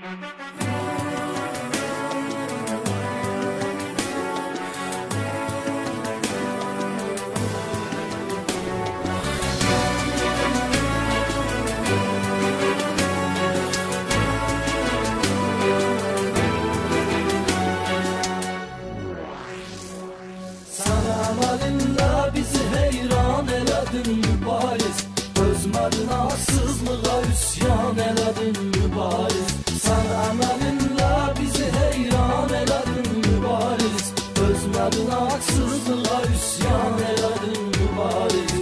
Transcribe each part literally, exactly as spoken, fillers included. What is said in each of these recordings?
Əməlinlə bizi heyran elədin mübariz, özmədin haqsızlığa üsyan elədin mübariz. Sən əməlinlə bizi heyran elədin mübariz, özmədin haqsızlığa üsyan elədin mübariz.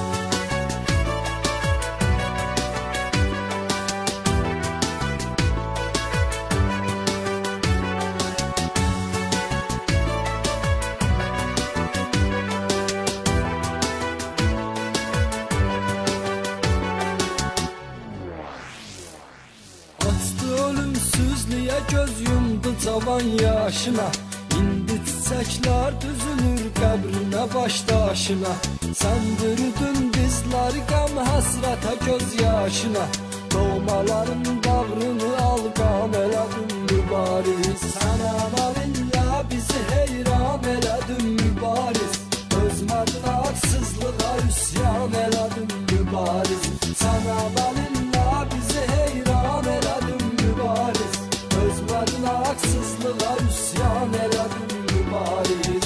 Ölümsüzlüyə göz yumdu cavan yaşına, İndi çiçəklər düzülür qəbrinə başdaşına. Sən bürüdün bizləri qəm həsrətə göz yaşına, doğmaların bağrını alqan elədin mübariz. Sən əməlinlə bizi heyran elədin mübariz, özmədin haqsızlığa üsyan elədin mübariz. Sən əməlinlə bizi heyran elədin mübariz, özmədin haqsızlığa üsyan elədin mübariz.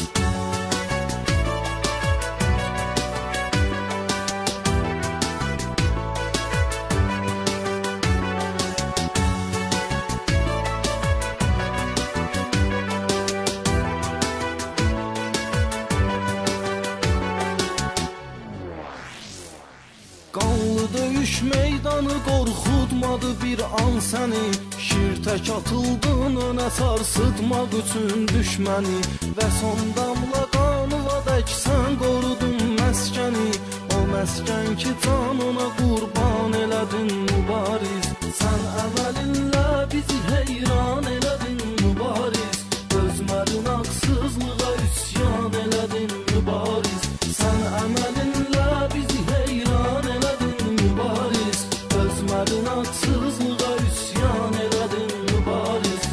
Qanlı döyüş meydanı qorxutmadı bir an səni, şir tək atıldın önə sarsıtmaq üçün düşməni, və son damla qanıvadək sən qorudun məskəni, o məskən ki canına qurban elədin mübariz. Sən əməlinlə bizi heyran elədin mübariz, özmədin haqsızlığa üsyan elədin mübariz. Sən əməlinlə bizi heyran elədin mübariz, özmədin haqsızlığa üsyan elədin mübariz.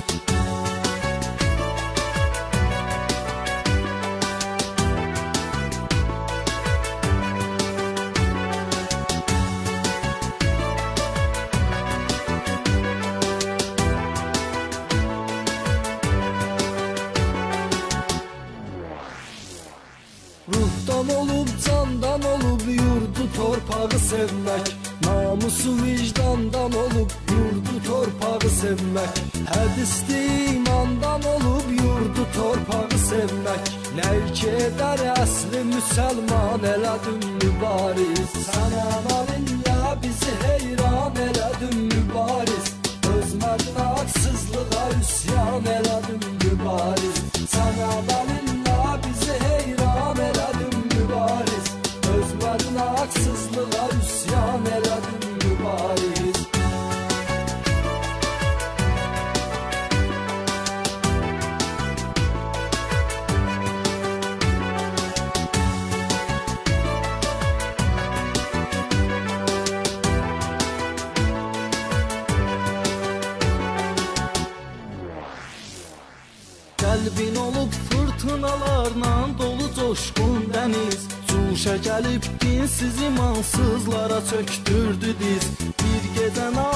Ruhdan olub, candan olub, yurdu torpağı sevmək, namusu vicdandan olub, yurdu torpağı sevmək, hədisli imandan olub, yurdu torpağı sevmək, nə ki edər əsli müsəlman elədin mübariz. Sən əməlinlə bizi heyran elədin mübariz, özmədin haqsızlığa üsyan elədin mübariz. Sən əməlinlə bizi heyran elədin mübariz, özmədin haqsızlığa üsyan elədin mübariz. Qəlbin olub fırtınalarla dolu coşqun dəniz, cuşa gəlib dinsiz imansızlara çöktürdü diz. Bir gecən